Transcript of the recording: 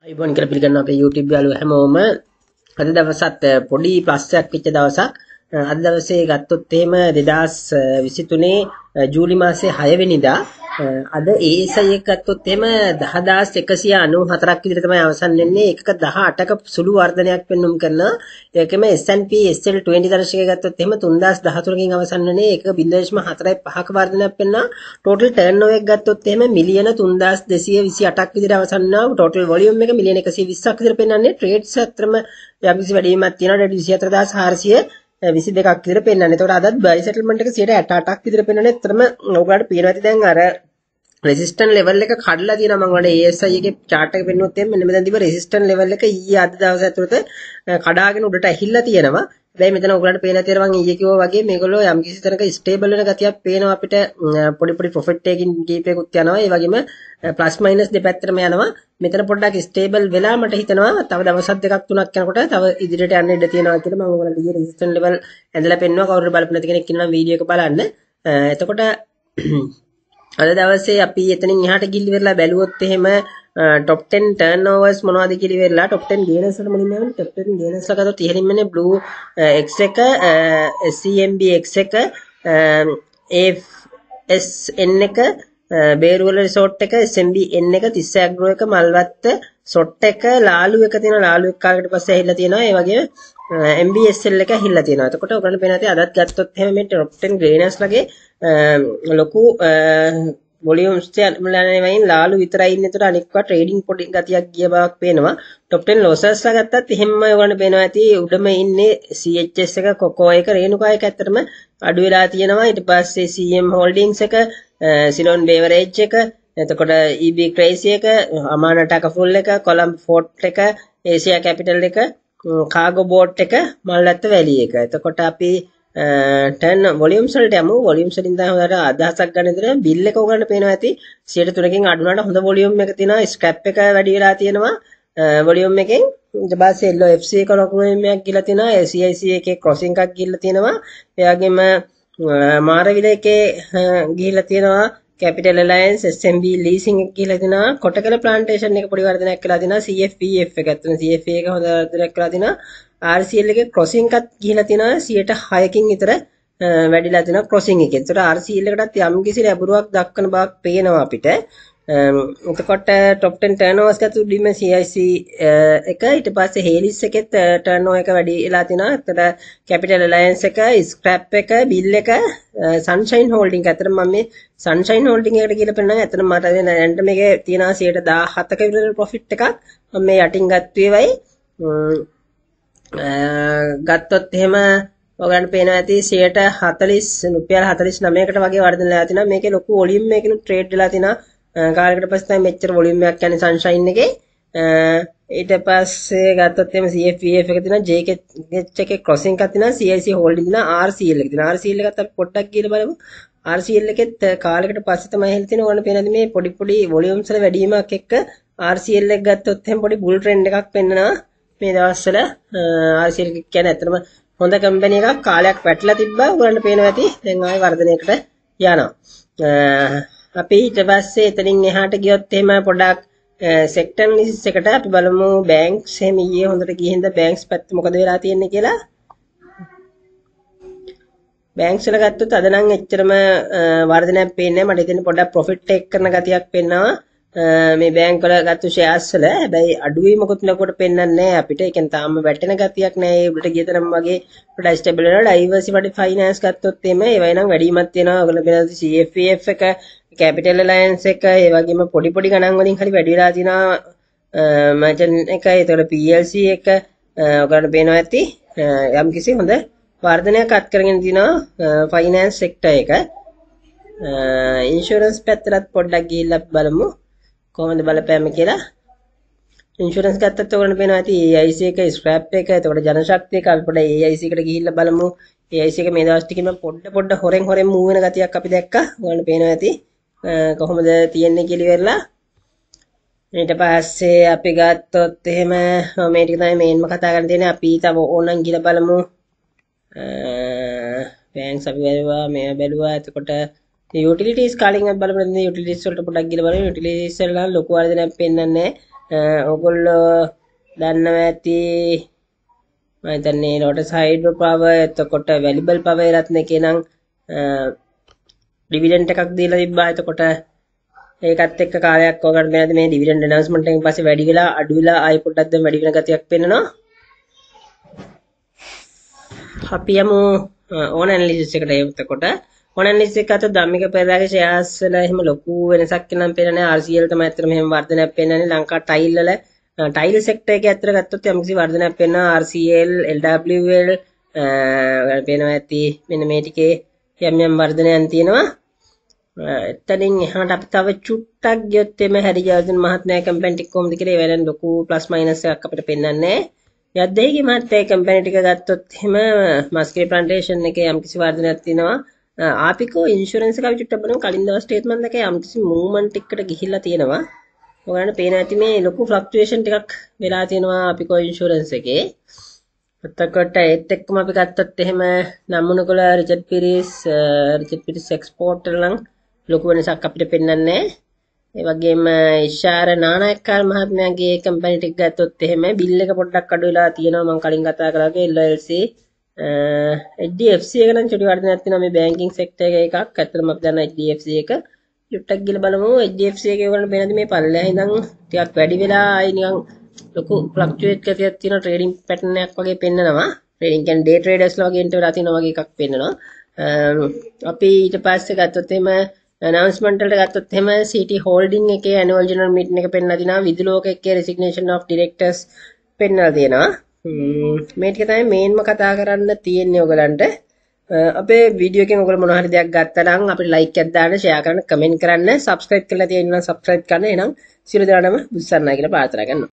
අයිබෝන් කියලා පිළිගන්නවා අපේ YouTube යාළුවෝ හැමෝම. අද දවසත් පොඩි ප්ලස් එකක් වෙච්ච දවසක්. අද දවසේ ගත්තොත් එහෙම 2023 ජූලි මාසේ 6 වෙනිදා අද ASI එක ගත්තොත් එහෙම 10194ක් විතර තමයි අවසන් වෙන්නේ. එකක 18ක සුළු වර්ධනයක් පෙන්වුම් කරනවා. ඒකෙම S&P SL20 දර්ශකය ගත්තොත් එහෙම 3013කින් අවසන් වෙන්නේ. ඒක 0.45ක වර්ධනයක් පෙන්වනවා. ටෝටල් ටර්න්ಓවර් එක ගත්තොත් එහෙම මිලියන 3228ක් විතර අවසන් වෙනවා. ටෝටල් වොලියුම් එක මිලියන 120ක් විතර පෙන්වන්නේ. ට්‍රේඩ්ස් අතරම යම්කිසි වැඩිවීමක් තියෙනවා. 24422ක් විතර පෙන්වන්නේ. ඒතකොට අදත් බයි සෙටල්මන්ට් එක 168ක් විතර පෙන්වන්නේ. ඇත්තටම ඔයගොල්ලන්ට පේනවා ඇති දැන් අර රෙසිස්ටන්ට් ලෙවල් එක කඩලා තියෙනවා. මම වල ASI එකේ chart එක පෙන්නුවොත් එන්නේ මෙන්න මෙතන තිබ්බ රෙසිස්ටන්ට් ලෙවල් එක ඊයේ අද දවස් ඇතුළත කඩාගෙන උඩට ඇහිලා තියෙනවා. හැබැයි මෙතන ඔයගොල්ලන්ට පේනවා තියෙනවා මම ඊයේ කිව්වා වගේ මේගොල්ලෝ යම් කිසි තැනක ස්ටේබල් වෙන ගතියක් පේනවා අපිට. පොඩි පොඩි ප්‍රොෆිට් ටේකින් කීපයකුත් යනවා. ඒ වගේම ප්ලස් මයිනස් දෙපැත්තටම යනවා. මෙතන පොඩ්ඩක් ස්ටේබල් වෙලා මට හිතෙනවා තව දවස් දෙකක් තුනක් යනකොට තව ඉදිරියට යන්න ඉඩ තියෙනවා කියලා. මම ඔයගොල්ලන්ට ඊයේ රෙසිස්ටන්ට් ලෙවල් ඇඳලා පෙන්නුවා. කවුරුහරි බලපු නැති කෙනෙක් ඉන්නවා වීඩියෝ එක බලන්න. එතකොට අද දවසේ අපි එතනින් එහාට ගිහිල්ලා ඉවරලා බැලුවොත් එහෙම top 10 turnovers මොනවද කියලා ඉවරලා top 10 gainers වල මුලින්ම යන්නේ. top 10 gainers ලා ගත්තොත් ඉහළින්ම ඉන්නේ blue x එක CMB x එක AFSN එක බේරුවල resort එක SMB N එක තිස්ස ඇග්‍රෝ එක මල්වත්ත සොට් එක ලාලු එක තියෙනවා. ලාලු එක කාලෙකට පස්සේ ඇහිලා තියෙනවා. ඒ වගේම MBSL එක ඇහිලා තියෙනවා. එතකොට ඔයගොල්ලන්ට පේනවා ඇති අදත් ගත්තොත් එහෙම මේ top 10 gainers ලගේ ලොකු වොලියුම්ස් වලින් ලාලු විතරයි ඉන්නේ. ඒතර අනික්වා ට්‍රේඩින් පොඩි ගතියක් ගිය බවක් පේනවා. top 10 losses ලා ගත්තත් එහෙම ඔයගොල්ලන්ට පේනවා ඇති උඩම ඉන්නේ CHS එක කොකෝ එක රේණුකා එක ඇත්තටම අඩු වෙලා තියෙනවා. ඊට පස්සේ CM Holdings එක Ceylon Beverage එක එතකොට EB Crazy එක අමානටක ෆුල් එක කොලම්බ් ෆෝර්ට් එක Asia Capital එක කාගෝ බෝට් එක මල්ලත්ත වැලි එක. එතකොට අපි turn volumes වලට යමු. volumes වලින් තමයි හොඳට අදහසක් ගන්න ඉතින් බිල් එක ඔයගොල්ලන්ට පේනවා ඇති 103කින් අඩු වුණාට හොඳ volume එක තියෙනවා. scrap එක වැඩි වෙලා තියෙනවා volume එකෙන්. ඊට පස්සේ LOFC එක ලොකු volume එකක් ගිහලා තියෙනවා. CIC එකේ crossing එකක් ගිහලා තියෙනවා. ඒ වගේම මාරවිල එකේ ගිහලා තියෙනවා. Capital Alliance SMB leasing එක ගිහලා තියෙනවා. කොටකල plantation එක පොඩි වර්ධනයක් කළා තියෙනවා. CFPF එක ඇත්තට CFA එක හොඳ වර්ධනයක් කළා තියෙනවා. RCL එකේ crossing එකත් ගිහලා තියෙනවා 6%කින් විතර වැඩිලා තියෙනවා crossing එකේ. ඒතර RCL එකටත් යම් කිසි ලැබුරුවක් දක්වන බවක් පේනවා අපිට. එතකොට top 10 turnovers ගත්ත උඩින්ම CIC එක ඊට පස්සේ Halis එකෙත් turnover එක වැඩි වෙලා තිනවා. එතකොට Capital Alliance එක scrap එක bill එක Sunshine Holding එක. අතන මම මේ Sunshine Holding එකට කියලා පෙන්නනවා. අතන මට දැන් මේකේ තියෙනවා 17ක විතර profit එකක්. මම මේ යටින් ගත්ත ඒවයි ගත්තොත් එහෙම ඔයගලන්ට පේනවා ඇති 140 රුපියල් 49කට වගේ වර්ධනය වෙලා තිනවා. මේකේ ලොකු වොලියුම් එකකින් ට්‍රේඩ් වෙලා තිනවා. කාලයකට පස්සේ තමයි මෙච්චර වොලියුම් එකක් යන්නේ Sunshine එකේ. ඊට පස්සේ ගත්තොත් එහෙම CFPF එක තියෙනවා. JK එකේ crossing එකක් තියෙනවා. CIC holding තියෙනවා. RCL එක තියෙනවා. RCL එකත් අපි පොඩ්ඩක් කියලා බලමු. RCL එකෙත් කාලයකට පස්සේ තමයි හෙල් තියෙන ඕන පේනද මේ පොඩි පොඩි වොලියුම්ස් වල වැඩිවීමක් එක්ක RCL එක ගත්තොත් එහෙම පොඩි බුල් ට්‍රෙන්ඩ් එකක් පෙන්නනවා. මේ දවස්වල RCL එක කියන්නේ ඇත්තටම හොඳ කම්පැනි එකක්. කාලයක් වැටලා තිබ්බා. ඔයගොල්ලන්ට පේනවා ඇති දැන් ආයෙ වර්ධනයකට යනවා. අපි ඊට පස්සේ එතනින් එහාට ගියොත් එහෙම පොඩක් සෙක්ටර් ඇනලිසිස් එකට අපි බලමු බැංක්ස් එහෙම ඊයේ හොඳට ගිහින්ද බැංක්ස් පැත්ත මොකද වෙලා තියෙන්නේ කියලා. බැංක්ස් වල ගත්තොත් අද නම් එච්චරම වර්ධනයක් පේන්නේ නැහැ. මට ඉතින් පොඩක් ප්‍රොෆිට් ටේක් කරන ගතියක් පෙන්නවා මේ බැංක් වල ගත්ත ෂෙයාර්ස් වල. හැබැයි අඩුවීම මොකුත් ලොකුවට පෙන්වන්නේ නැහැ අපිට. ඒ කියන්නේ තාම වැටෙන ගතියක් නැහැ. ඒ උඩට ගිය තරම් වගේ පොඩක් ස්ටේබල් වෙනවා. ඩයිවර්සිෆයිඩ් ෆයිනෑන්ස් ගත්තොත් එimhe ඒවයි නම් වැඩිමත් වෙනවා. ඔයගොල්ලෝ බලන CFPF එක Capital Alliance එක ඒ වගේම පොඩි පොඩි ගණන් වලින් හරි වැඩි වෙලා තිනවා. මචන් එක ඒතකොට PLC එක ඔයගොල්ලන්ට පේනවා ඇති යම් කිසි හොඳ වර්ධනයක් අත් කරගෙන තිනවා ෆයිනෑන්ස් සෙක්ටර් එක. ඉන්ෂුරන්ස් පැත්තට පොඩ්ඩක් ගිහිල්ලා බලමු කොහොමද බලපෑම කියලා. ඉන්ෂුරන්ස් ගත්තත් ඔයගොල්ලන්ට පේනවා ඇති AIC එක ස්ක්‍රැප් එක එතකොට ජනශක්තිය එක අපි පොඩ්ඩක් AIC එකට ගිහිල්ලා බලමු. AIC එක මේ දවස් ටිකෙම පොඩ හොරෙන් මූව් වෙන ගතියක් අපි දැක්කා. ඔයගොල්ලන්ට පේනවා ඇති කොහොමද තියෙන්නේ කියලා ඉවරලා. ඊට පස්සේ අපි ගත්තොත් එහෙම මේ ටික තමයි මේන්ම කතා කරන්න තියෙන්නේ. අපි තව ඕනනම් ගිහලා බලමු. බැංක්ස් අපි බැලුවා. එතකොට utilities කාලින් අපි බලමු. utilities වලට පොඩ්ඩක් ගිහලා බලමු. utilities වල ලොකු වර්ධනයක් පෙන්වන්නේ නැහැ. ඔයගොල්ලෝ දන්නවා ඇති මම හිතන්නේ ලෝටස් හයිඩ්‍රෝ පවර් එතකොට වැලිබල් පවර් රත්න කියනනම් ඩිවිඩන්ඩ් එකක් දීලා තිබ්බා. එතකොට ඒකත් එක්ක කාලයක් ඔයගොල්ලන්ට මෙයාද මේ ඩිවිඩන්ඩ් ඇනවුන්ස්මන්ට් එකෙන් පස්සේ වැඩි වෙලා අඩු වෙලා ආයි පොඩ්ඩක් දැන් වැඩි වෙන ගතියක් පෙන්නනවා. අපි යමු ඕන ඇනලිසිස් එකට. එතකොට ඕන ඇනලිසිස් එක අත ධම්මික පෙරේරාගේ ෂෙයාර්ස් වල එහෙම ලොකු වෙනසක් නම් පේන්නේ නැහැ. RCL තමයි ඇත්තටම එහෙම වර්ධනයක් පෙන්නන්නේ. ලංකා ටයිල් වල ටයිල් සෙක්ටර් එකේ ඇත්තට ගත්තොත් යම්කිසි වර්ධනයක් පෙන්වනවා. RCL LWL පේනවා ඇති මෙන්න මේ ටිකේ යම් වර්ධනයන් තියෙනවා. එතනින් එහාට අපි තව චුට්ටක් ගියොත් එමෙ හැරි ජර්ජන් මහත්මයා කම්පැනි ටික කොහොමද කියලා ඒ වෙලෙන් ලොකු ප්ලස් මයිනස් එකක් අපිට පෙන්වන්නේ. යද්දේගේ මහත්මයා කම්පැනි ටික ගත්තොත් එහෙම මස්කේ ප්ලාන්ටේෂන් එකේ යම්කිසි වර්ධනයක් තියෙනවා. ආපිකෝ ඉන්ෂුරන්ස් එක අපි චුට්ටක් බලමු. කලින් දවස් ස්ටේට්මන්ට් එකේ යම්කිසි මූව්මන්ට් එකකට ගිහිල්ලා තියෙනවා. ඔයගොල්ලන්ට පේන ඇති මේ ලොකු ෆ්ලක්චුේෂන් ටිකක් වෙලා තියෙනවා ආපිකෝ ඉන්ෂුරන්ස් එකේ. එතකොට ඒත් එක්කම අපි ගත්තොත් එහෙම නම්මුණකොළ රිචඩ් පිරිස් එක්ස්පෝර්ටර් නම් ලොකු වෙනසක් අපිට පෙන්වන්නේ නැහැ. ඒ වගේම ඉෂාර නානායක්කාර මහත්මයාගේ කම්පැනි ටික ගත්තොත් එහෙම බිල් එක පොඩ්ඩක් අඩු වෙලා තියෙනවා. මම කලින් කතා කරා වගේ LLC HDFC එක නම් චුටි වර්ධනයක් තියෙනවා. මේ බැංකින් සෙක්ටර් එකේ එකක්. ඇත්තටම අපි දන්නා HDFC එක චුට්ටක් ගිහලා බලමු. HDFC එකේ වුණාට වෙනද මේ පල්ලෙහා ඉඳන් ටිකක් වැඩි වෙලා ආයි නිකන් ලොකු ෆ්ලක්චුවේට් ගතියක් තියෙන ට්‍රේඩින් පැටර්න් එකක් වගේ පෙන්නනවා. ට්‍රේඩින් කියන්නේ ඩේ ට්‍රේඩර්ස්ලා වගේ එන්ටර් වෙලා තියෙනවා වගේ එකක් පෙන්නනවා. අපි ඊට පස්සේ ගත්තොත් එහෙම announcement වලට ගත්තොත් එහෙම CT holding එකේ annual general meeting එක පෙන්නලා දිනවා. විදුලෝක එකේ resignation of directors පෙන්නලා තියෙනවා. මේ ටික තමයි මේන්ම කතා කරන්න තියෙන්නේ ඔයගලන්ට. අපේ වීඩියෝ එකෙන් ඔයගොල්ලෝ මොනවා හරි දෙයක් ගත්තා නම් අපිට like එකක් දාන්න, share කරන්න, comment කරන්න, subscribe කරලා තියෙනවා නම් subscribe කරන්න. එහෙනම් සියලු දෙනාටම බුස්සන්නයි කියලා ප්‍රාර්ථනා කරනවා.